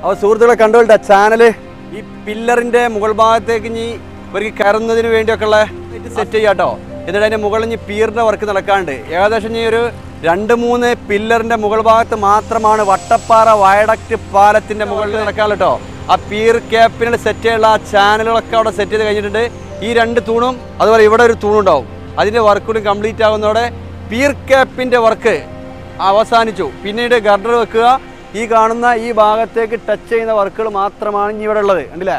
അപ്പോൾ സുഹൃത്തുക്കളെ കണ്ടുകൊണ്ട ചാനൽ ഈ പില്ലറിൻ്റെ മുകൾ ഭാഗത്തേക്ക് ഇനി ഇവർക്ക് കയറുന്നതിന് വേണ്ടിയൊക്കെയുള്ള സെറ്റ് ചെയ്യാം കേട്ടോ. എന്നിട്ട് അതിൻ്റെ മുകളിൽ ഇനി പീറിൻ്റെ വർക്ക് നടക്കാണ്ട് ഏകദേശം ഇനി ഒരു 2-3 പില്ലറിൻ്റെ മുകൾ ഭാഗത്ത് മാത്രമാണ് വട്ടപ്പാറ വയഡക്റ്റ് പാലത്തിൻ്റെ മുകളിൽ നടക്കാറുള്ളൂ കേട്ടോ. ആ പീർ ക്യാപ്പിനുള്ള സെറ്റ് ചെയ്യാനുള്ള ആ ചാനലുകളൊക്കെ അവിടെ സെറ്റ് ചെയ്ത് കഴിഞ്ഞിട്ടുണ്ട്. ഈ 2 തൂണും അതുപോലെ ഇവിടെ ഒരു തൂണുണ്ടാവും. അതിൻ്റെ വർക്ക് കൂടി കംപ്ലീറ്റ് ആകുന്നതോടെ പീർ ക്യാപ്പിൻ്റെ വർക്ക് അവസാനിച്ചു. പിന്നീട് ഗർഡർ വെക്കുക, ഈ കാണുന്ന ഈ ഭാഗത്തേക്ക് ടച്ച് ചെയ്യുന്ന വർക്കുകൾ മാത്രമാണ് ഇനി ഇവിടെ ഉള്ളത്. കണ്ടില്ലേ?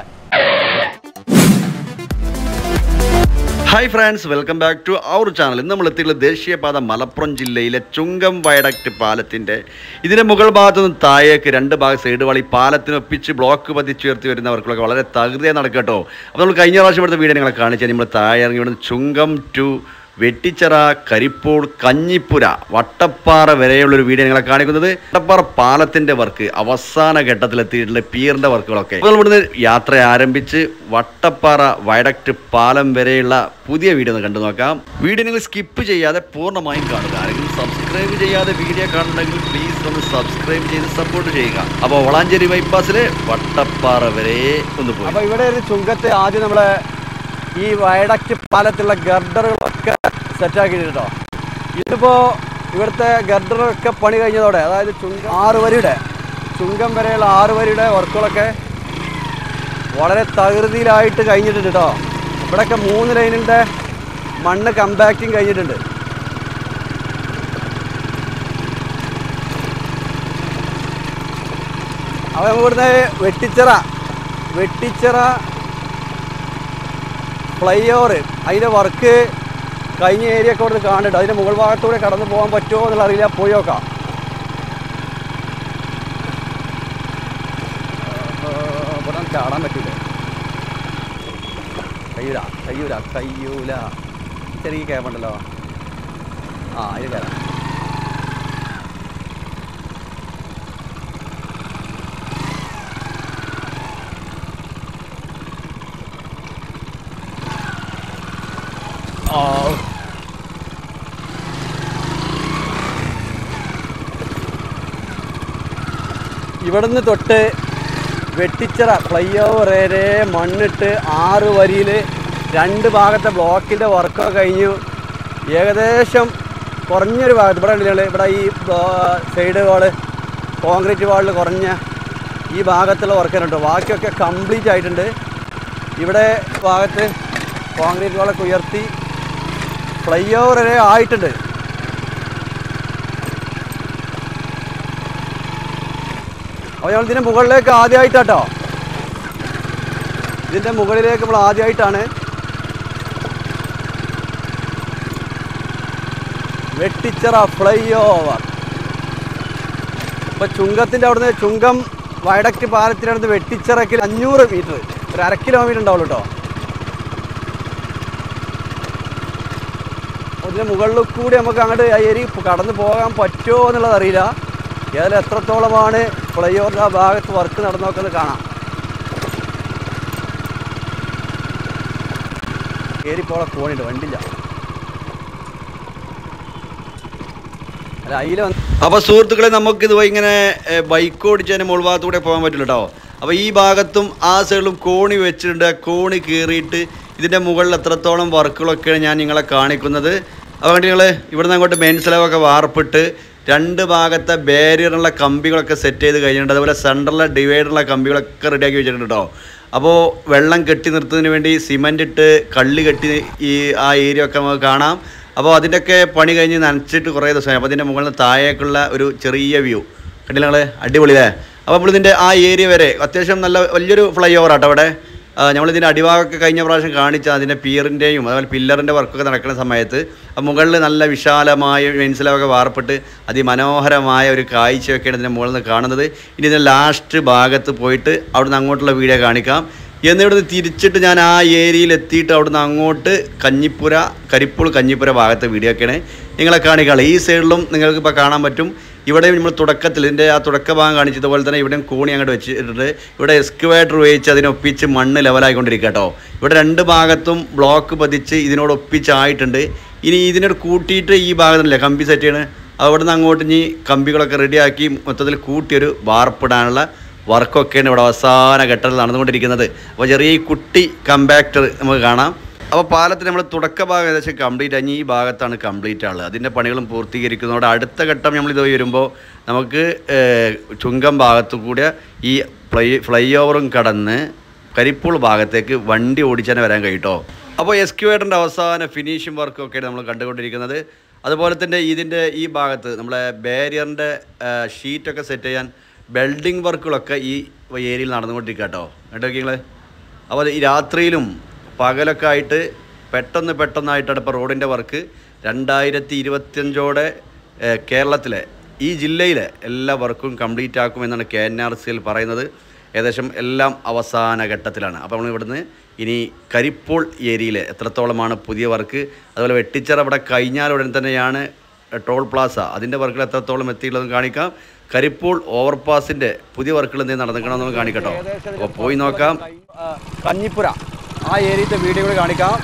Hi friends, welcome back to our channel. ഇന്ന് നമ്മൾ എത്തിയിട്ടുള്ള ദേശീയപാത മലപ്പുറം ജില്ലയിലെ ചുങ്കം വയഡക്റ്റ് പാലത്തിൻ്റെ ഇതിൻ്റെ മുകൾ ഭാഗത്തു നിന്ന് താഴേക്ക് 2 ഭാഗം സൈഡ് വഴി പാലത്തിനൊപ്പിച്ച് ബ്ലോക്ക് പതിച്ചുയർത്തി വരുന്നവർക്കൊക്കെ വളരെ തകൃതിയായി നടക്കട്ടോ. അപ്പോൾ നമ്മൾ കഴിഞ്ഞ പ്രാവശ്യം എടുത്ത വീഡിയോ നിങ്ങളെ കാണിച്ചാൽ നമ്മൾ താഴെ ഇറങ്ങി ഇവിടുന്ന് ചുങ്കം ടു വെട്ടിച്ചിറ, കരിപ്പൂർ, കഞ്ഞിപ്പുര, വട്ടപ്പാറ വരെയുള്ളൊരു വീഡിയോ നിങ്ങളെ കാണിക്കുന്നത്. വട്ടപ്പാറ പാലത്തിൻ്റെ വർക്ക് അവസാന ഘട്ടത്തിലെത്തിയിട്ടുള്ള പീറിൻ്റെ വർക്കുകളൊക്കെ. അപ്പോൾ നമ്മൾ ഇവിടുന്ന് യാത്ര ആരംഭിച്ച് വട്ടപ്പാറ വയഡക്റ്റ് പാലം വരെയുള്ള പുതിയ വീഡിയോ ഒന്ന് കണ്ടു നോക്കാം. വീഡിയോ നിങ്ങൾ സ്കിപ്പ് ചെയ്യാതെ പൂർണ്ണമായും കാണുക. ആരെങ്കിലും സബ്സ്ക്രൈബ് ചെയ്യാതെ വീഡിയോ കാണുന്നുണ്ടെങ്കിൽ പ്ലീസ് ഒന്ന് സബ്സ്ക്രൈബ് ചെയ്ത് സപ്പോർട്ട് ചെയ്യുക. അപ്പോൾ വളാഞ്ചേരി ബൈപ്പാസിൽ വട്ടപ്പാറ വരെ ഒന്ന് പോയി. അപ്പോൾ ഇവിടെ ഒരു ചുങ്കത്തെ ആദ്യം നമ്മളെ ഈ വയഡക്റ്റ് പാലത്തുള്ള ഗർഡറുകളൊക്കെ സെറ്റാക്കിയിട്ടോ. ഇതിപ്പോൾ ഇവിടുത്തെ ഗർഡറൊക്കെ പണി കഴിഞ്ഞതോടെ, അതായത് 6 വരിയുടെ ചുങ്കം വരെയുള്ള 6 വരിയുടെ വർക്കുകളൊക്കെ വളരെ തകൃതിയിലായിട്ട് കഴിഞ്ഞിട്ടുണ്ട് കേട്ടോ. ഇവിടെയൊക്കെ 3 ലൈനിൻ്റെ മണ്ണ് കമ്പാക്റ്റിങ് കഴിഞ്ഞിട്ടുണ്ട്. അപ്പോൾ നമുക്ക് ഇവിടുന്ന് വെട്ടിച്ചിറ ഫ്ലൈ ഓവർ അതിൻ്റെ വർക്ക് കഴിഞ്ഞ ഏരിയ ഒക്കെ ഇവിടുന്ന് കാണുന്നുണ്ട്. അതിൻ്റെ മുകൾ ഭാഗത്തൂടെ കടന്നു പോകാൻ പറ്റുമോ എന്നുള്ള അറിയില്ല, പോയി നോക്കാം. ഇവിടെ ചാടാൻ പറ്റൂല, കയ്യൂല. ചെറിയ ക്യാബുണ്ടല്ലോ, അതിൽ കയറാം. ഇവിടുന്ന് തൊട്ട് വെട്ടിച്ചിറ ഫ്ലൈ ഓവർ വരെ മണ്ണിട്ട് 6 വരിയിൽ 2 ഭാഗത്തെ ബ്ലോക്കിൻ്റെ വർക്കൊക്കെ കഴിഞ്ഞു. ഏകദേശം കുറഞ്ഞൊരു ഭാഗത്ത് ഇവിടെ ഈ സൈഡ് വാള് കോൺക്രീറ്റ് വാളിൽ കുറഞ്ഞ ഈ ഭാഗത്തുള്ള വർക്കുണ്ട്. ബാക്കിയൊക്കെ കംപ്ലീറ്റ് ആയിട്ടുണ്ട്. ഇവിടെ ഭാഗത്ത് കോൺക്രീറ്റ് വാളൊക്കെ ഉയർത്തി ഫ്ലൈ ഓവർ വരെ ആയിട്ടുണ്ട്. അപ്പോൾ ഞങ്ങൾ ഇതിൻ്റെ മുകളിലേക്ക് ആദ്യമായിട്ടാട്ടോ, ഇതിൻ്റെ മുകളിലേക്ക് നമ്മൾ ആദ്യമായിട്ടാണ് വെട്ടിച്ചിറ ഫ്ലൈ ഓവർ. ഇപ്പോൾ ചുങ്കത്തിൻ്റെ അവിടുന്ന് ചുങ്കം വയഡക്റ്റ് പാലത്തിൻ്റെ അടുത്ത് വെട്ടിച്ചിറക്കിൽ 500 മീറ്റർ, ഒരു 1/2 കിലോമീറ്റർ ഉണ്ടാവുള്ളൂ കേട്ടോ. അതിൻ്റെ മുകളിൽ കൂടി നമുക്ക് അങ്ങോട്ട് ഏരി കടന്നു പോകാൻ പറ്റുമോ എന്നുള്ളത് അറിയില്ല. ഏതായാലും എത്രത്തോളമാണ് ഫ്ലൈ ഓവറിൻ്റെ ആ ഭാഗത്ത് വർക്ക് നടന്നു നോക്കുന്നത് കാണാം. ഏരിപ്പോളെ പോണിണ്ട്, വണ്ടില്ല. അല്ല അതിൽ അപ്പോൾ സുഹൃത്തുക്കളെ, നമുക്കിത് ഇങ്ങനെ ബൈക്ക് ഓടിച്ചതിന് മുകൾ ഭാഗത്തൂടെ പോകാൻ പറ്റില്ല കേട്ടോ. അപ്പോൾ ഈ ഭാഗത്തും ആ സൈഡിലും കോണി വെച്ചിട്ടുണ്ട്. കോണി കയറിയിട്ട് ഇതിൻ്റെ മുകളിൽ എത്രത്തോളം വർക്കുകളൊക്കെയാണ് ഞാൻ നിങ്ങളെ കാണിക്കുന്നത്. അതുകൊണ്ട് നിങ്ങൾ ഇവിടുന്ന് അങ്ങോട്ട് മെയിൻ സ്ലാബൊക്കെ വാർപ്പിട്ട് 2 ഭാഗത്തെ ബാരിയറുള്ള കമ്പികളൊക്കെ സെറ്റ് ചെയ്ത് കഴിഞ്ഞിട്ടുണ്ട്. അതുപോലെ സെൻറ്ററിലെ ഡിവൈഡറുള്ള കമ്പികളൊക്കെ റെഡിയാക്കി വെച്ചിട്ടുണ്ട് കേട്ടോ. അപ്പോൾ വെള്ളം കെട്ടി നിർത്തുന്നതിന് വേണ്ടി സിമൻ്റ് ഇട്ട് കള്ളി കെട്ടി ആ ഏരിയ ഒക്കെ നമുക്ക് കാണാം. അപ്പോൾ അതിൻ്റെയൊക്കെ പണി കഴിഞ്ഞ് നനച്ചിട്ട് കുറേ ദിവസമായി. അപ്പോൾ അതിൻ്റെ മുകളിൽ നിന്ന് താഴേക്കുള്ള ഒരു ചെറിയ വ്യൂ കണ്ടില്ല നിങ്ങൾ, അടിപൊളിയല്ലേ? അപ്പോൾ നമ്മളിതിൻ്റെ ആ ഏരിയ വരെ അത്യാവശ്യം നല്ല വലിയൊരു ഫ്ലൈ ഓവർ ആട്ടോ. അവിടെ നമ്മളിതിൻ്റെ അടിഭാഗമൊക്കെ കഴിഞ്ഞ പ്രാവശ്യം കാണിച്ച അതിൻ്റെ പീറിൻ്റെയും അതുപോലെ പില്ലറിൻ്റെ വർക്കൊക്കെ നടക്കുന്ന സമയത്ത് മുകളിൽ നല്ല വിശാലമായ മെൻസിലൊക്കെ വാർപ്പിട്ട് അതിമനോഹരമായ ഒരു കാഴ്ചയൊക്കെയാണ് ഇതിൻ്റെ മുകളിൽ നിന്ന് കാണുന്നത്. ഇനി ഇതിൻ്റെ ലാസ്റ്റ് ഭാഗത്ത് പോയിട്ട് അവിടുന്ന് അങ്ങോട്ടുള്ള വീഡിയോ കാണിക്കാം. എന്നിവിടുന്ന് തിരിച്ചിട്ട് ഞാൻ ആ ഏരിയയിൽ എത്തിയിട്ട് അവിടുന്ന് അങ്ങോട്ട് കരിപ്പൂർ കഞ്ഞിപ്പുര ഭാഗത്തെ വീഡിയോ ഒക്കെയാണ് നിങ്ങളെ കാണിക്കാനുള്ളത്. ഈ സൈഡിലും നിങ്ങൾക്കിപ്പോൾ കാണാൻ പറ്റും. ഇവിടെ നമ്മൾ തുടക്കത്തിൽ ഇതിൻ്റെ ആ തുടക്ക ഭാഗം കാണിച്ചതുപോലെ തന്നെ ഇവിടെയും കോണി അങ്ങോട്ട് വെച്ചിട്ടുണ്ട്. ഇവിടെ എക്സ്കവേറ്റർ ഉപയോഗിച്ച് അതിനൊപ്പിച്ച് മണ്ണ് ലെവലായിക്കൊണ്ടിരിക്കുക കേട്ടോ. ഇവിടെ 2 ഭാഗത്തും ബ്ലോക്ക് പതിച്ച് ഇതിനോടൊപ്പിച്ചായിട്ടുണ്ട്. ഇനി ഇതിനോട് കൂട്ടിയിട്ട് ഈ ഭാഗത്തല്ലേ കമ്പി സെറ്റ് ചെയ്യണത്, അവിടെ നിന്ന് അങ്ങോട്ട് ഇനി കമ്പികളൊക്കെ റെഡിയാക്കി മൊത്തത്തിൽ കൂട്ടിയൊരു വാർപ്പിടാനുള്ള വർക്കൊക്കെയാണ് ഇവിടെ അവസാന ഘട്ടത്തിൽ നടന്നുകൊണ്ടിരിക്കുന്നത്. അപ്പോൾ ചെറിയ കുട്ടി കമ്പാക്ടർ നമുക്ക് കാണാം. അപ്പോൾ പാലത്തിന് നമ്മൾ തുടക്ക ഭാഗം ഏകദേശം കംപ്ലീറ്റ് ആയി. ഈ ഭാഗത്താണ് കംപ്ലീറ്റ് ആളുള്ളത്. അതിൻ്റെ പണികളും പൂർത്തീകരിക്കുന്നതോടെ അടുത്ത ഘട്ടം നമ്മളിത് വരുമ്പോൾ നമുക്ക് ചുങ്കം ഭാഗത്തു കൂടെ ഈ ഫ്ലൈ ഓവറും കടന്ന് കരിപ്പൂൾ ഭാഗത്തേക്ക് വണ്ടി ഓടിച്ചാൽ വരാൻ കഴിയട്ടോ. അപ്പോൾ എക്സ്ക്യുവേറ്ററിൻ്റെ അവസാന ഫിനിഷിംഗ് വർക്കൊക്കെയാണ് നമ്മൾ കണ്ടുകൊണ്ടിരിക്കുന്നത്. അതുപോലെ തന്നെ ഇതിൻ്റെ ഈ ഭാഗത്ത് നമ്മളെ ബാരിയറിൻ്റെ ഷീറ്റൊക്കെ സെറ്റ് ചെയ്യാൻ വെൽഡിങ് വർക്കുകളൊക്കെ ഈ ഏരിയയിൽ നടന്നുകൊണ്ടിരിക്കുക കേട്ടോ. കേട്ടോ നിങ്ങൾ. അപ്പോൾ ഈ രാത്രിയിലും പകലൊക്കെ ആയിട്ട് പെട്ടെന്നായിട്ടാണ് ഇപ്പോൾ റോഡിൻ്റെ വർക്ക് 2025 കേരളത്തിലെ ഈ ജില്ലയിലെ എല്ലാ വർക്കും കംപ്ലീറ്റ് ആക്കുമെന്നാണ് KNRCL പറയുന്നത്. ഏകദേശം എല്ലാം അവസാന ഘട്ടത്തിലാണ്. അപ്പോൾ നമ്മൾ ഇവിടുന്ന് ഇനി കരിപ്പോൾ ഏരിയയിൽ എത്രത്തോളമാണ് പുതിയ വർക്ക്, അതുപോലെ വെട്ടിച്ചിറ ഇവിടെ കഴിഞ്ഞാൽ ഉടൻ തന്നെയാണ് ടോൾ പ്ലാസ, അതിൻ്റെ വർക്കുകൾ എത്രത്തോളം എത്തിയുള്ളതെന്ന് കാണിക്കാം. കരിപ്പോൾ ഓവർപാസിൻ്റെ പുതിയ വർക്കുകൾ എന്തെങ്കിലും നടന്നിക്കണമെന്ന് കാണിക്കട്ടോ. അപ്പോൾ പോയി നോക്കാം. കഞ്ഞിപ്പുര ആ ഏരിയത്തെ വീഡിയോ കൂടി കാണിക്കാം.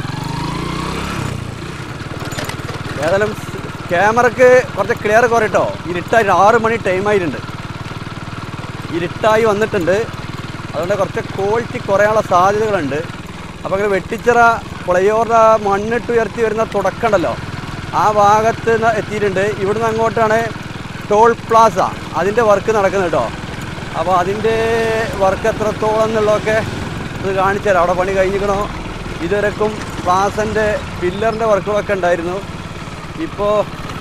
ഏതായാലും ക്യാമറക്ക് കുറച്ച് ക്ലിയർ കുറയട്ടോ. ഇരുട്ടായി 6 മണി ടൈമായിട്ടുണ്ട്. ഇരുട്ടായി വന്നിട്ടുണ്ട്. അതുകൊണ്ട് കുറച്ച് ക്വാളിറ്റി കുറയാനുള്ള സാധ്യതകളുണ്ട്. അപ്പോൾ അങ്ങനെ വെട്ടിച്ചിറ ഫ്ലൈഓവറിൻ്റെ മണ്ണിട്ട് ഉയർത്തി വരുന്ന തുടക്കമുണ്ടല്ലോ, ആ ഭാഗത്ത് എത്തിയിട്ടുണ്ട്. ഇവിടുന്ന് അങ്ങോട്ടാണ് ടോൾ പ്ലാസ, അതിൻ്റെ വർക്ക് നടക്കുന്നത് കേട്ടോ. അപ്പോൾ അതിൻ്റെ വർക്ക് എത്രത്തോളം എന്നുള്ളതൊക്കെ ഇത് കാണിച്ചു തരാം. അവിടെ പണി കഴിഞ്ഞിരിക്കണോ. ഇതുവരെക്കും പ്ലാസൻ്റെ പില്ലറിൻ്റെ വർക്കുകളൊക്കെ ഉണ്ടായിരുന്നു. ഇപ്പോൾ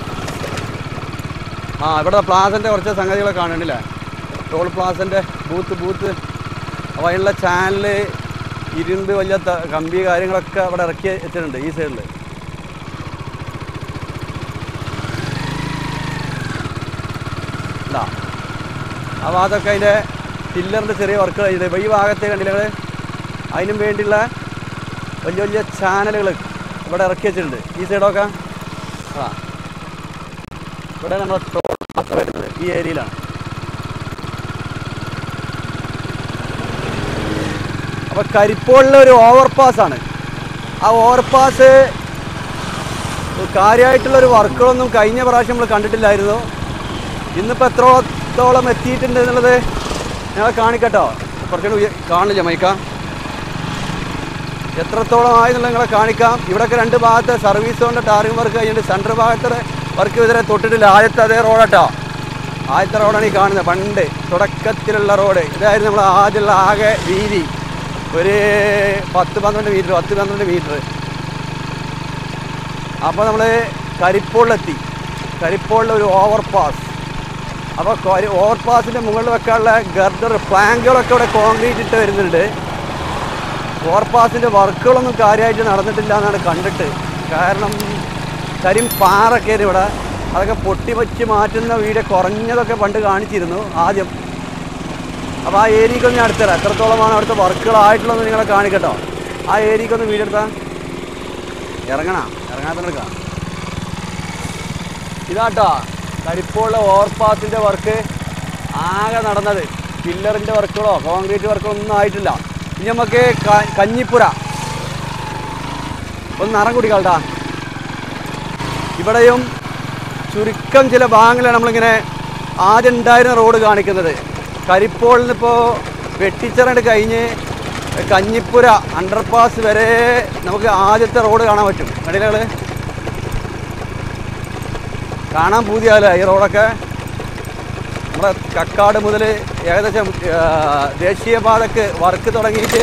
ഇവിടെ പ്ലാസൻ്റെ കുറച്ച് സംഗതികളൊക്കെ കാണുന്നില്ല. ടോൾ പ്ലാസൻ്റെ ബൂത്ത് അപ്പോൾ അതിനുള്ള ചാനൽ ഇരുമ്പ് വലിയ കമ്പി കാര്യങ്ങളൊക്കെ അവിടെ ഇറക്കി വെച്ചിട്ടുണ്ട് ഈ സൈഡിൽ. ആ ഭാഗത്തൊക്കെ അതിൻ്റെ പില്ലറിൻ്റെ ചെറിയ വർക്ക് കഴിഞ്ഞത്. ഇപ്പോൾ ഈ ഭാഗത്തെ കണ്ടില്ല നിങ്ങൾ, അതിനും വേണ്ടിയുള്ള വലിയ ചാനലുകൾ ഇവിടെ ഇറക്കി വെച്ചിട്ടുണ്ട് ഈ സൈഡൊക്കെ. ഇവിടെ നമ്മൾ ടോൾ പ്ലാസ വരുന്നത് ഈ ഏരിയയിലാണ്. അപ്പോൾ കരിപ്പോളിലൊരു ഓവർപാസ്സാണ്. ആ ഓവർപാസ് കാര്യമായിട്ടുള്ളൊരു വർക്കുകളൊന്നും കഴിഞ്ഞ പ്രാവശ്യം നമ്മൾ കണ്ടിട്ടില്ലായിരുന്നു. ഇന്നിപ്പോൾ എത്രത്തോളം എത്തിയിട്ടുണ്ട് എന്നുള്ളത് ഞങ്ങൾ കാണിക്കട്ടോ. കുറച്ചുകൂടി കാണില്ല മൈക്ക, എത്രത്തോളം ആയെന്നുള്ളത് നിങ്ങളെ കാണിക്കാം. ഇവിടെയൊക്കെ 2 ഭാഗത്തെ സർവീസ് കൊണ്ട് ടാറിംഗ് വർക്ക് കഴിഞ്ഞിട്ട് സെൻറ്റർ ഭാഗത്തെ വർക്ക് ഇതുവരെ തൊട്ടിട്ടില്ല. ആദ്യത്തെ അതേ റോഡാട്ടോ. ആദ്യത്തെ റോഡാണ് ഈ കാണുന്നത്. പണ്ട് തുടക്കത്തിലുള്ള റോഡ് ഇതായിരുന്നു. നമ്മൾ ആദ്യമുള്ള ആകെ വീതി ഒരു 10-12 മീറ്റർ. അപ്പോൾ നമ്മൾ കരിപ്പോളിലെത്തി. കരിപ്പോളിലൊരു ഓവർപാസ്. അപ്പോൾ ഓവർപാസിൻ്റെ മുകളിൽ വെക്കാനുള്ള ഗർഡർ പ്ലാങ്കുകളൊക്കെ ഇവിടെ കോൺക്രീറ്റ് ഇട്ട് വരുന്നുണ്ട്. ഓവർപാസിൻ്റെ വർക്കുകളൊന്നും കാര്യമായിട്ട് നടന്നിട്ടില്ല എന്നാണ് കണ്ടിട്ട്. കാരണം കരിമ്പാറൊക്കെ ഇവിടെ, അതൊക്കെ പൊട്ടി വെച്ച് മാറ്റുന്ന വീഡിയോ കുറഞ്ഞതൊക്കെ പണ്ട് കാണിച്ചിരുന്നു ആദ്യം. അപ്പോൾ ആ ഏരിയക്കൊന്ന് ഞാൻ അടുത്തരാം. എത്രത്തോളമാണ് അവിടുത്തെ വർക്കുകളായിട്ടുള്ളതെന്ന് നിങ്ങളെ കാണിക്കട്ടോ. ആ ഏരിയക്കൊന്ന് വീഡിയോ എടുത്താൽ ഇറങ്ങാൻ എടുക്കാം. ഇതാട്ടോ കരിപ്പോളിലെ ഓവർപാസിൻ്റെ വർക്ക് ആകെ നടന്നത്. പില്ലറിൻ്റെ വർക്കുകളോ കോൺക്രീറ്റ് വർക്കുകളോ ഒന്നും ആയിട്ടില്ല. ഇനി നമുക്ക് കഞ്ഞിപ്പുര ഒന്ന് നിറം കുടിക്കാട്ടാ. ഇവിടെയും ചുരുക്കം ചില ഭാഗങ്ങളാണ് നമ്മളിങ്ങനെ ആദ്യം ഉണ്ടായിരുന്ന റോഡ് കാണിക്കുന്നത്. കരിപ്പോളിൽ നിന്നിപ്പോൾ വെട്ടിച്ചിറണ്ട് കഴിഞ്ഞ് കഞ്ഞിപ്പുര അണ്ടർപാസ് വരെ നമുക്ക് ആദ്യത്തെ റോഡ് കാണാൻ പറ്റും. കണ്ടില്ല കാണാൻ പൂതിയാവില്ല ഈ റോഡൊക്കെ. നമ്മുടെ കക്കാട് മുതൽ ഏകദേശം ദേശീയപാതക്ക് വർക്ക് തുടങ്ങിയിട്ട്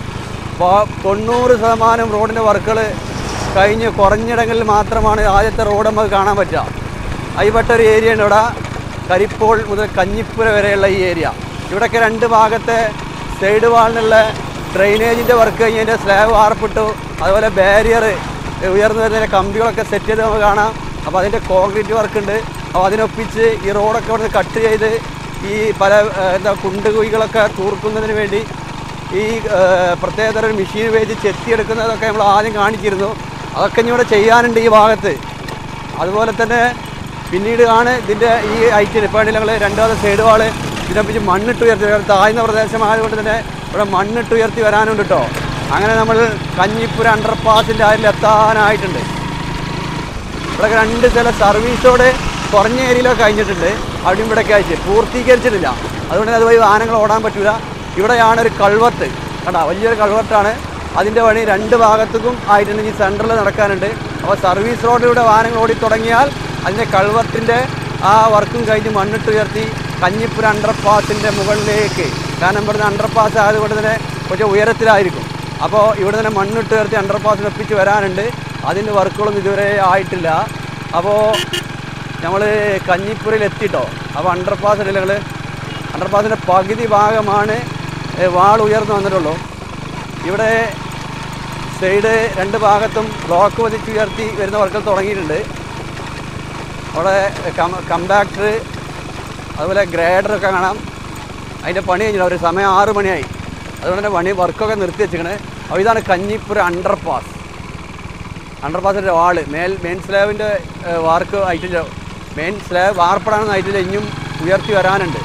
90% റോഡിൻ്റെ വർക്കുകൾ കഴിഞ്ഞ് കുറഞ്ഞിടങ്ങളിൽ മാത്രമാണ് ആദ്യത്തെ റോഡ് നമുക്ക് കാണാൻ പറ്റുക. അതിൽപ്പെട്ടൊരു ഏരിയയാണ് ഇവിടെ കരിപ്പോൾ മുതൽ കഞ്ഞിപ്പുര വരെയുള്ള ഈ ഏരിയ. ഇവിടെയൊക്കെ 2 ഭാഗത്തെ സൈഡ് വാളിനുള്ള ഡ്രെയിനേജിൻ്റെ വർക്ക് കഴിഞ്ഞതിൻ്റെ സ്ലാബ് വാർപ്പിട്ടു. അതുപോലെ ബാരിയർ ഉയർന്നു വരുന്നതിൻ്റെ കമ്പികളൊക്കെ സെറ്റ് ചെയ്ത് നമുക്ക് കാണാം. അപ്പോൾ അതിൻ്റെ കോൺക്രീറ്റ് വർക്ക് ഉണ്ട്. അപ്പോൾ അതിനൊപ്പിച്ച് ഈ റോഡൊക്കെ ഇവിടെ കട്ട് ചെയ്ത് ഈ പല കുണ്ടുകുഴികളൊക്കെ തൂർക്കുന്നതിന് വേണ്ടി ഈ പ്രത്യേകതരം ഒരു മെഷീൻ ഉപയോഗിച്ച് ചെത്തിയെടുക്കുന്നതൊക്കെ നമ്മൾ ആദ്യം കാണിച്ചിരുന്നു. അതൊക്കെ ഇനി ഇവിടെ ചെയ്യാനുണ്ട് ഈ ഭാഗത്ത്. അതുപോലെ തന്നെ പിന്നീട് ആണ് ഇതിൻ്റെ ഈ ഐറ്റിന് ഇപ്പോൾ ഞങ്ങൾ 2ാമത്തെ സൈഡ് വാള് ഇതിനൊപ്പിച്ച് മണ്ണിട്ട് ഉയർത്തി, താഴ്ന്ന പ്രദേശമായതുകൊണ്ട് തന്നെ ഇവിടെ മണ്ണിട്ട് ഉയർത്തി വരാനുണ്ട് കേട്ടോ. അങ്ങനെ നമ്മൾ കഞ്ഞിപ്പുര അണ്ടർപാസിൻ്റെ അതിൽ എത്താനായിട്ടുണ്ട്. ഇവിടെ 2 ചില സർവീസോടെ കുറഞ്ഞ ഏരിയയിലൊക്കെ കഴിഞ്ഞിട്ടുണ്ട്. അവിടെയും ഇവിടെയൊക്കെ അയച്ച് പൂർത്തീകരിച്ചിട്ടില്ല. അതുകൊണ്ട് തന്നെ അതുവഴി വാഹനങ്ങൾ ഓടാൻ പറ്റില്ല. ഇവിടെയാണ് ഒരു കൾവർട്ട് കണ്ടാ, വലിയൊരു കൾവർട്ടാണ്. അതിൻ്റെ പണി 2 ഭാഗത്തേക്കും ആയിട്ടുണ്ട്. ഈ സെൻറ്ററിൽ നടക്കാനുണ്ട്. അപ്പോൾ സർവീസ് റോഡിലൂടെ വാഹനങ്ങൾ ഓടി തുടങ്ങിയാൽ അതിൻ്റെ കൾവർട്ടിൻ്റെ ആ വർക്കും കഴിഞ്ഞ് മണ്ണിട്ട് ഉയർത്തി കഞ്ഞിപ്പുര അണ്ടർപാസിൻ്റെ മുകളിലേക്ക്, കാരണം ഇവിടുന്ന് അണ്ടർപാസ് ആയതുകൊണ്ട് തന്നെ കുറച്ച് ഉയരത്തിലായിരിക്കും. അപ്പോൾ ഇവിടെ തന്നെ മണ്ണിട്ട് ഉയർത്തി അണ്ടർപാസിന് ഒപ്പിച്ച് വരാനുണ്ട്. അതിൻ്റെ വർക്കുകളൊന്നും ഇതുവരെ ആയിട്ടില്ല. അപ്പോൾ നമ്മൾ കഞ്ഞിപ്പുരയിൽ എത്തിയിട്ടോ. അപ്പോൾ അണ്ടർപാസിൻ്റെ പകുതി ഭാഗമാണ് വാൾ ഉയർന്നു വന്നിട്ടുള്ളൂ. ഇവിടെ സൈഡ് 2 ഭാഗത്തും ബ്ലോക്ക് പതിച്ച് ഉയർത്തി വരുന്ന വർക്കുകൾ തുടങ്ങിയിട്ടുണ്ട്. അവിടെ കമ്പാക്ടർ അതുപോലെ ഗ്രേഡറൊക്കെ കാണാം. അതിൻ്റെ പണി കഴിഞ്ഞില്ല. ഒരു സമയം 6 മണിയായി. അതുകൊണ്ട് തന്നെ വർക്കൊക്കെ നിർത്തി വെച്ചിരിക്കണേ. അപ്പോൾ ഇതാണ് കഞ്ഞിപ്പുര അണ്ടർപാസിൻ്റെ വാള്. മെയിൻ സ്ലാബിൻ്റെ വാർക്ക് ആയിട്ടില്ല. മെയിൻ സ്ലാബ് വാർപ്പടാനൊന്നും ആയിട്ടില്ല. ഇനിയും ഉയർത്തി വരാനുണ്ട്.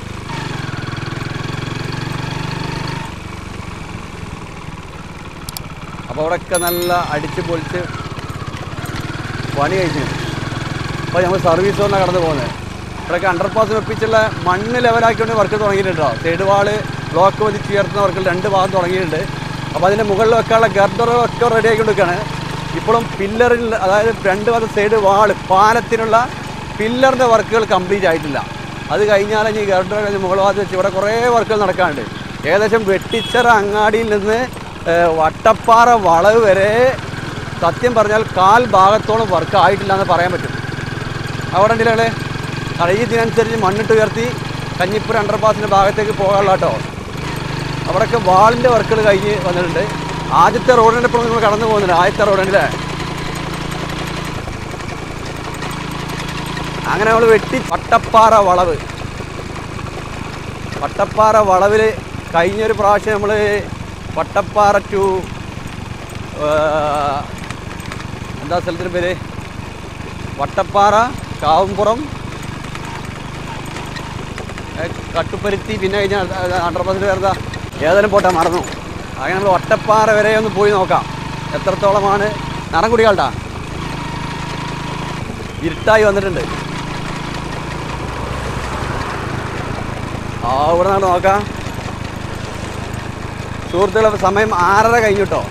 അപ്പോൾ അവിടെയൊക്കെ നല്ല അടിച്ച് പൊളിച്ച് പണി കഴിഞ്ഞു. അപ്പോൾ നമ്മൾ സർവീസ് റോഡിലാണ് കടന്നു പോകുന്നത്. ഇവിടെയൊക്കെ അണ്ടർപാസ് വെപ്പിച്ചുള്ള മണ്ണ് ലെവലാക്കിക്കൊണ്ട് വർക്ക് തുടങ്ങിയിട്ടുണ്ടോ. സൈഡ് വാള് ബ്ലോക്ക് പതിച്ച് ഉയർത്തുന്ന വർക്കുകൾ 2 ഭാഗം തുടങ്ങിയിട്ടുണ്ട്. അപ്പോൾ അതിൻ്റെ മുകളിൽ വെക്കാനുള്ള ഗർഡറൊക്കെ റെഡി ആക്കിക്കൊണ്ടിരിക്കുകയാണ്. ഇപ്പോഴും പില്ലറിൽ, അതായത് 2 ഭാഗം സൈഡ് വാള് പാലത്തിനുള്ള പില്ലറിൻ്റെ വർക്കുകൾ കംപ്ലീറ്റ് ആയിട്ടില്ല. അത് കഴിഞ്ഞാൽ ഇനി ഗർഡർ കഴിഞ്ഞ് മുകൾ ഭാഗത്ത് വെച്ച് ഇവിടെ കുറേ വർക്കുകൾ നടക്കാനുണ്ട്. ഏകദേശം വെട്ടിച്ചിറ അങ്ങാടിയിൽ നിന്ന് വട്ടപ്പാറ വളവ് വരെ സത്യം പറഞ്ഞാൽ 1/4 ഭാഗത്തോളം വർക്ക് ആയിട്ടില്ല എന്ന് പറയാൻ പറ്റും. അവിടെ ഉണ്ടല്ലേ ഇതിനനുസരിച്ച് മണ്ണിട്ട് ഉയർത്തി കഞ്ഞിപ്പുര അണ്ടർപാസിൻ്റെ ഭാഗത്തേക്ക് പോകാനുള്ള കേട്ടോ. അവിടെയൊക്കെ വാളിൻ്റെ വർക്കുകൾ കഴിഞ്ഞ് വന്നിട്ടുണ്ട്. ആദ്യത്തെ റോഡിൻ്റെ ഇപ്പോൾ നിങ്ങൾ കടന്നു പോകുന്നുണ്ട്. ആദ്യത്തെ റോഡുണ്ടല്ലേ. അങ്ങനെ നമ്മൾ വെട്ടി വട്ടപ്പാറ വളവിൽ കഴിഞ്ഞൊരു പ്രാവശ്യം നമ്മൾ വട്ടപ്പാറ ടു എന്താ സ്ഥലത്തിൻ്റെ പേര്, വട്ടപ്പാറ, കാവുംപുറം, കട്ടുപ്പരുത്തി, പിന്നെ കഴിഞ്ഞാൽ അണ്ടർപാസിൻ്റെ പേരെന്താ ഏതായാലും പോട്ടെ മറന്നു. അങ്ങനെ നമ്മൾ വട്ടപ്പാറ വരെ ഒന്ന് പോയി നോക്കാം എത്രത്തോളമാണ്. നിറം കുടികളുണ്ടാ ഇരുട്ടായി വന്നിട്ടുണ്ട്. ഇവിടെ നിന്ന് നോക്കാം സുഹൃത്തുക്കളെ. സമയം 6:30 കഴിഞ്ഞിട്ടോ.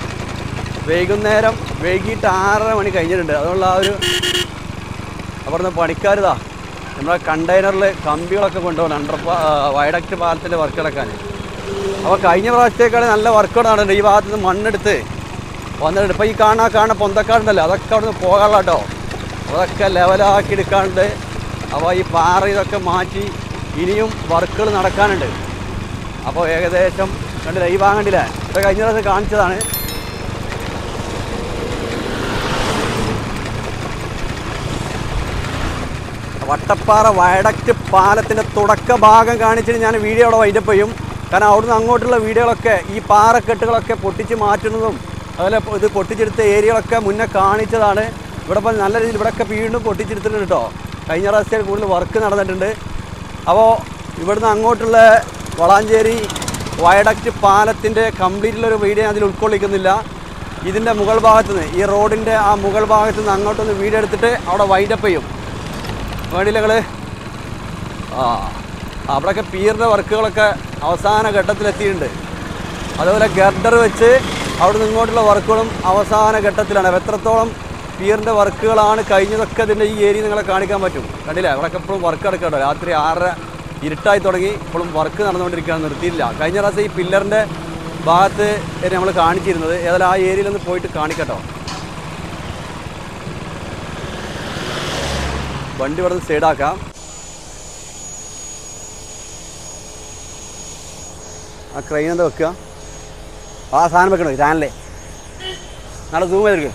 വൈകിട്ട് 6:30 മണി കഴിഞ്ഞിട്ടുണ്ട്. അതുകൊണ്ട് ആ ഒരു അവിടുന്ന് പണിക്കാരിതാ നമ്മുടെ കണ്ടെയ്നറിൽ കമ്പികളൊക്കെ കൊണ്ടുപോകണം വയഡക്റ്റ് പാലത്തിൻ്റെ വർക്ക് നടക്കാൻ. അപ്പോൾ കഴിഞ്ഞ പ്രാവശ്യത്തേക്കാൾ നല്ല വർക്കുകൾ നടന്നുണ്ട്. ഈ ഭാഗത്ത് നിന്ന് മണ്ണെടുത്ത് വന്നിട്ടുണ്ട്. ഇപ്പോൾ ഈ കാണാൻ പൊന്തക്കാടുണ്ടല്ലോ, അതൊക്കെ അവിടെ നിന്ന് പോകാനുള്ള കേട്ടോ. അതൊക്കെ ലെവലാക്കി എടുക്കാനുണ്ട്. അപ്പോൾ ഈ പാറ ഇതൊക്കെ മാറ്റി ഇനിയും വർക്കുകൾ നടക്കാനുണ്ട്. അപ്പോൾ ഏകദേശം കണ്ടില്ല, ഈ ഭാഗം കണ്ടില്ലേ, ഇപ്പോൾ കഴിഞ്ഞ പ്രാവശ്യം കാണിച്ചതാണ്. വട്ടപ്പാറ വയഡക്റ്റ് പാലത്തിൻ്റെ തുടക്ക ഭാഗം കാണിച്ചിട്ട് ഞാൻ വീഡിയോ അവിടെ വൈൻഡപ്പ് ചെയ്യും. കാരണം അവിടുന്ന് അങ്ങോട്ടുള്ള വീഡിയോകളൊക്കെ ഈ പാറക്കെട്ടുകളൊക്കെ പൊട്ടിച്ച് മാറ്റുന്നതും അതുപോലെ ഇത് പൊട്ടിച്ചെടുത്ത ഏരിയകളൊക്കെ മുന്നേ കാണിച്ചതാണ്. ഇവിടെ ഇപ്പോൾ നല്ല രീതിയിൽ ഇവിടെയൊക്കെ വീണ്ടും പൊട്ടിച്ചെടുത്തിട്ടുണ്ട് കേട്ടോ. കഴിഞ്ഞ പ്രാവശ്യം കൂടുതൽ വർക്ക് നടന്നിട്ടുണ്ട്. അപ്പോൾ ഇവിടുന്ന് അങ്ങോട്ടുള്ള വളാഞ്ചേരി വയഡക്റ്റ് പാലത്തിൻ്റെ കംപ്ലീറ്റുള്ളൊരു വീഡിയോ അതിൽ ഉൾക്കൊള്ളിക്കുന്നില്ല. ഇതിൻ്റെ മുകൾ ഭാഗത്ത് നിന്ന്, ഈ റോഡിൻ്റെ ആ മുകൾ ഭാഗത്ത് നിന്ന് അങ്ങോട്ടൊന്ന് വീഡിയോ എടുത്തിട്ട് അവിടെ വൈൻഡപ്പ് ചെയ്യും. വേണ്ടിയില്ല നിങ്ങൾ. അവിടെയൊക്കെ പീറിൻ്റെ വർക്കുകളൊക്കെ അവസാന ഘട്ടത്തിലെത്തിയിട്ടുണ്ട്. അതുപോലെ ഗർഡർ വെച്ച് അവിടെ നിന്ന് ഇങ്ങോട്ടുള്ള വർക്കുകളും അവസാന ഘട്ടത്തിലാണ്. എത്രത്തോളം പീറിൻ്റെ വർക്കുകളാണ് കഴിഞ്ഞതൊക്കെ ഇതിൻ്റെ ഈ ഏരിയ നിങ്ങളെ കാണിക്കാൻ പറ്റും. കണ്ടില്ല, അവിടെയൊക്കെ ഇപ്പോഴും വർക്ക് നടക്കട്ടോ. രാത്രി 6:30 ഇരുട്ടായി തുടങ്ങി, ഇപ്പോഴും വർക്ക് നടന്നുകൊണ്ടിരിക്കുകയാണ്, നിർത്തിയില്ല. കഴിഞ്ഞ പ്രാവശ്യം ഈ പില്ലറിൻ്റെ ഭാഗത്ത് നമ്മൾ കാണിച്ചിരുന്നത്. ഏതായാലും ആ ഏരിയയിലൊന്ന് പോയിട്ട് കാണിക്കട്ടോ. വണ്ടി ഇവിടെ നിന്ന് സൈഡാക്കാം. ആ ക്രെയിൻ എന്താ വെക്കുക, ആ സാധനം വെക്കണോ ചാനലേ, നാളെ സൂം ചെയ്തെടുക്കുക.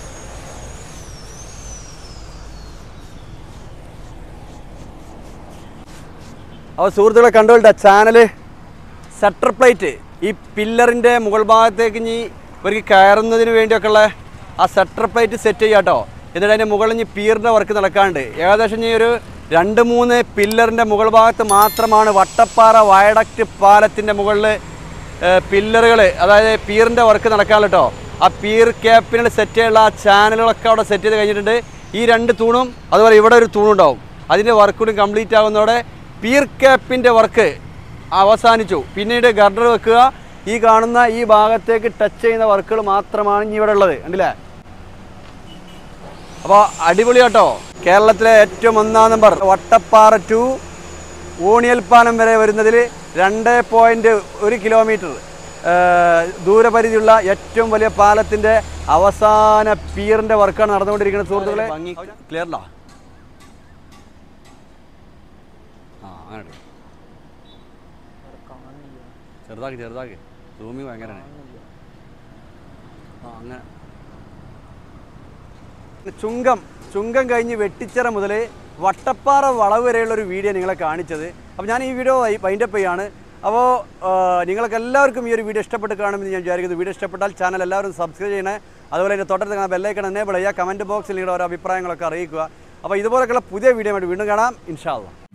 അപ്പോൾ സുഹൃത്തുക്കളെ കണ്ടുകൊണ്ട ചാനൽ ഷട്ടർ പ്ലേറ്റ്, ഈ പില്ലറിൻ്റെ മുകൾ ഭാഗത്തേക്ക് ഇനി ഇവർക്ക് കയറുന്നതിന് വേണ്ടിയൊക്കെയുള്ള ആ ഷട്ടർ പ്ലേറ്റ് സെറ്റ് ചെയ്യാം കേട്ടോ. എന്നിട്ട് അതിൻ്റെ മുകളിൽ ഇനി പീറിൻ്റെ വർക്ക് നടക്കാണ്ട്. ഏകദേശം ഇനി ഒരു 2-3 പില്ലറിൻ്റെ മുകൾ ഭാഗത്ത് മാത്രമാണ് വട്ടപ്പാറ വയഡക്റ്റ് പാലത്തിൻ്റെ മുകളിൽ പില്ലറുകൾ, അതായത് പീറിൻ്റെ വർക്ക് നടക്കാനുള്ള കേട്ടോ. ആ പീർ ക്യാപ്പിനുള്ള സെറ്റ് ചെയ്യാനുള്ള ആ ചാനലുകളൊക്കെ അവിടെ സെറ്റ് ചെയ്ത് കഴിഞ്ഞിട്ടുണ്ട്. ഈ 2 തൂണും അതുപോലെ ഇവിടെ ഒരു തൂണുണ്ടാവും. അതിൻ്റെ വർക്ക് കൂടി കംപ്ലീറ്റ് ആകുന്നതോടെ പിയർ ക്യാപ്പിൻ്റെ വർക്ക് അവസാനിച്ചു. പിന്നീട് ഗർഡർ വെക്കുക, ഈ കാണുന്ന ഈ ഭാഗത്തേക്ക് ടച്ച് ചെയ്യുന്ന വർക്കുകൾ മാത്രമാണ് ഇനി ഇവിടെ ഉള്ളത്. കണ്ടില്ലേ? അപ്പോൾ അടിപൊളി കേട്ടോ. കേരളത്തിലെ ഏറ്റവും 1-ാം നമ്പർ വട്ടപ്പാറ ടു ഓണിയൽപ്പാലം വരെ വരുന്നതിൽ 2.1 കിലോമീറ്റർ ദൂരപരിധിയുള്ള ഏറ്റവും വലിയ പാലത്തിൻ്റെ അവസാന പിയറിൻ്റെ വർക്കാണ് നടന്നുകൊണ്ടിരിക്കുന്നത് സുഹൃത്തുക്കളെ. ക്ലിയർഡാ? ആ അങ്ങനെ ചെറുതാക്കി സൂമിങ് ഭയങ്കരമാണ്. ആ അങ്ങനെ ചുങ്കം കഴിഞ്ഞ് വെട്ടിച്ചിറ മുതൽ വട്ടപ്പാറ വളവ് വരെയുള്ളൊരു വീഡിയോ നിങ്ങളെ കാണിച്ചത്. അപ്പോൾ ഞാൻ ഈ വീഡിയോ വൈൻഡപ്പ് ചെയ്യാണ്. അപ്പോൾ നിങ്ങൾക്ക് എല്ലാവർക്കും ഈ ഒരു വീഡിയോ ഇഷ്ടപ്പെട്ട് കാണുമെന്ന് ഞാൻ വിചാരിക്കുന്നു. വീഡിയോ ഇഷ്ടപ്പെട്ടാൽ ചാനൽ എല്ലാവരും സബ്സ്ക്രൈബ് ചെയ്യണേ. അതുപോലെ എൻ്റെ തൊട്ടടുത്ത് കാണാൻ ബെല്ലൈക്കൺ എനേബിൾ ചെയ്യുക. കമൻറ്റ് ബോക്സിൽ നിങ്ങളുടെ ഓരോ അഭിപ്രായങ്ങളൊക്കെ അറിയിക്കുക. അപ്പോൾ ഇതുപോലെയൊക്കെയുള്ള പുതിയ വീഡിയോ ആയിട്ട് വീണ്ടും കാണാം ഇൻഷാ അല്ലാഹ്.